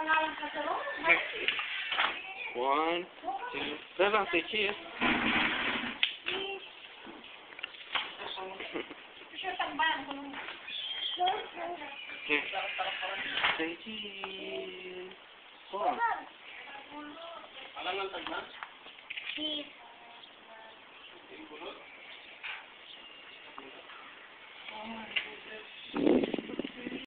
One, two, seven, say cheese. Say cheese. Four. Alam ng tagma? Cheese.